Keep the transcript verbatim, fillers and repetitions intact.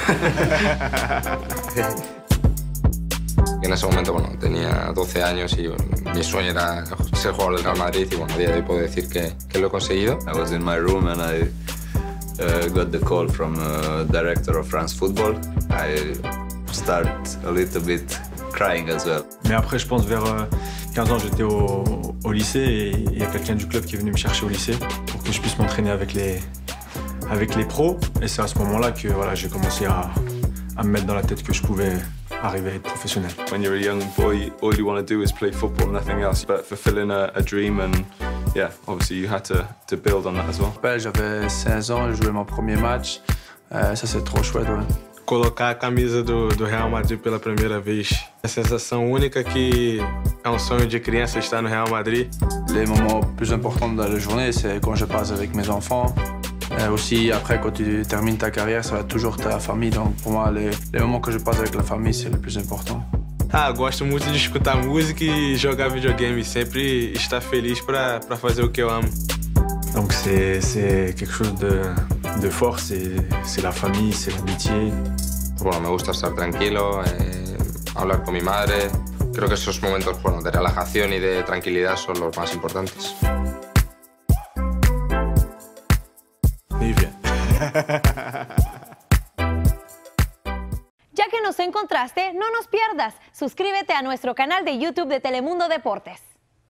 En ese momento, bueno, tenía doce años y mi sueño era ser jugador del Real Madrid y, bueno, a día de hoy puedo decir que, que lo he conseguido. I was in my room and I uh, got the call from the director of France Football. I start a little bit crying as well. Mais après, je pense vers quinze ans, j'étais au, au lycée et il y a quelqu'un du club qui est venu me chercher au lycée pour que je puisse m'entraîner avec les, avec les pros. Et c'est à ce moment-là que voilà, j'ai commencé à, à me mettre dans la tête que je pouvais arriver à être professionnel. When you're a young boy, all you want to do is play football, nothing else. But fulfilling a, a dream and yeah, obviously you had to, to build on that as well. J'avais seize ans, j'ai joué mon premier match. Euh, ça, c'est trop chouette, ouais. Colocar a camisa do, do Real Madrid pela primeira vez. A sensação única que é um sonho de criança estar no Real Madrid. Les moments plus importants de la journée, c'est quand je passe avec mes enfants. Euh, aussi, après, quand tu termines ta carrière, ça va toujours ta famille. Donc, pour moi, les, les moments que je passe avec la famille, c'est le plus important. Ah, gosto muito de escutar música e jogar videogame. Sempre estar feliz para para fazer o que eu amo. Donc c'est quelque chose de, de fort, c'est la famille, c'est l'amitié. Bueno, me gusta estar tranquilo, eh, hablar con mi madre. Creo que esos momentos, bueno, de relajación y de tranquilidad son los más importantes. Muy bien. Ya que nos encontraste, no nos pierdas. Suscríbete a nuestro canal de YouTube de Telemundo Deportes.